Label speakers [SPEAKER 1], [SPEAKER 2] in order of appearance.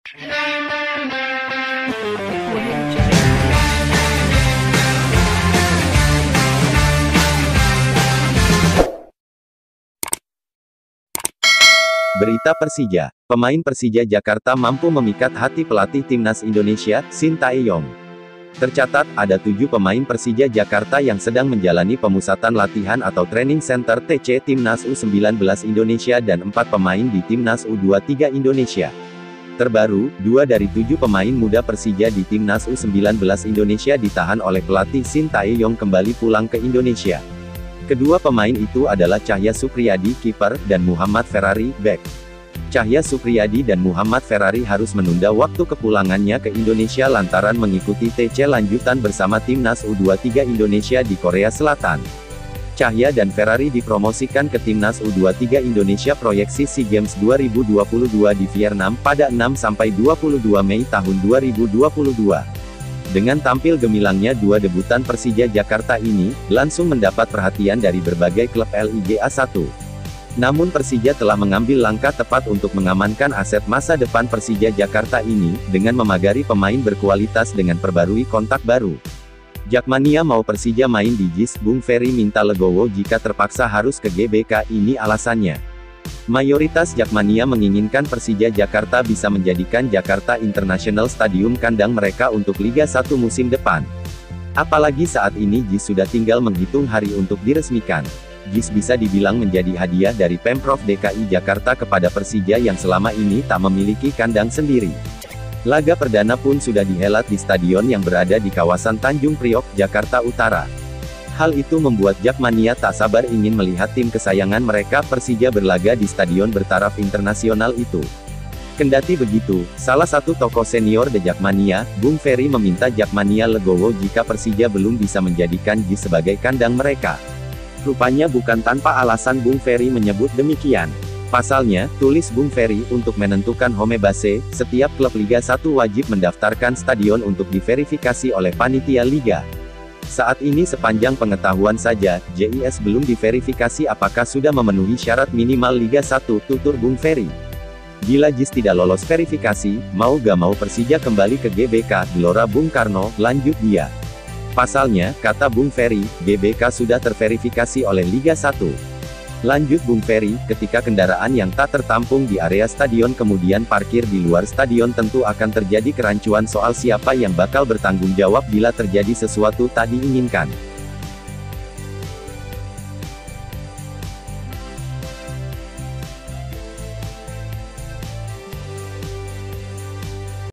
[SPEAKER 1] Berita Persija. Pemain Persija Jakarta mampu memikat hati pelatih Timnas Indonesia, Shin Tae-yong. Tercatat, ada 7 pemain Persija Jakarta yang sedang menjalani pemusatan latihan atau training center TC Timnas U19 Indonesia dan 4 pemain di Timnas U23 Indonesia. Terbaru, 2 dari 7 pemain muda Persija di Timnas U19 Indonesia ditahan oleh pelatih Shin Tae-yong kembali pulang ke Indonesia. Kedua pemain itu adalah Cahya Supriyadi, kiper, dan Muhammad Ferrari, bek. Cahya Supriyadi dan Muhammad Ferrari harus menunda waktu kepulangannya ke Indonesia lantaran mengikuti TC lanjutan bersama Timnas U23 Indonesia di Korea Selatan. Cahya dan Ferrari dipromosikan ke Timnas U23 Indonesia proyeksi SEA Games 2022 di Vietnam pada 6-22 Mei tahun 2022. Dengan tampil gemilangnya 2 debutan Persija Jakarta ini, langsung mendapat perhatian dari berbagai klub Liga 1. Namun Persija telah mengambil langkah tepat untuk mengamankan aset masa depan Persija Jakarta ini, dengan memagari pemain berkualitas dengan perbarui kontak baru. Jakmania mau Persija main di JIS, Bung Ferry minta legowo jika terpaksa harus ke GBK, ini alasannya. Mayoritas Jakmania menginginkan Persija Jakarta bisa menjadikan Jakarta International Stadium kandang mereka untuk Liga 1 musim depan. Apalagi saat ini JIS sudah tinggal menghitung hari untuk diresmikan. JIS bisa dibilang menjadi hadiah dari Pemprov DKI Jakarta kepada Persija yang selama ini tak memiliki kandang sendiri. Laga perdana pun sudah dihelat di stadion yang berada di kawasan Tanjung Priok, Jakarta Utara. Hal itu membuat Jakmania tak sabar ingin melihat tim kesayangan mereka Persija berlaga di stadion bertaraf internasional itu. Kendati begitu, salah satu tokoh senior The Jakmania, Bung Ferry meminta Jakmania legowo jika Persija belum bisa menjadikan JIS sebagai kandang mereka. Rupanya bukan tanpa alasan Bung Ferry menyebut demikian. Pasalnya, tulis Bung Ferry, untuk menentukan home base, setiap klub Liga 1 wajib mendaftarkan stadion untuk diverifikasi oleh panitia Liga. Saat ini sepanjang pengetahuan saja, JIS belum diverifikasi apakah sudah memenuhi syarat minimal Liga 1, tutur Bung Ferry. Bila JIS tidak lolos verifikasi, mau gak mau Persija kembali ke GBK, Gelora Bung Karno, lanjut dia. Pasalnya, kata Bung Ferry, GBK sudah terverifikasi oleh Liga 1. Lanjut Bung Ferry, ketika kendaraan yang tak tertampung di area stadion kemudian parkir di luar stadion tentu akan terjadi kerancuan soal siapa yang bakal bertanggung jawab bila terjadi sesuatu tak diinginkan.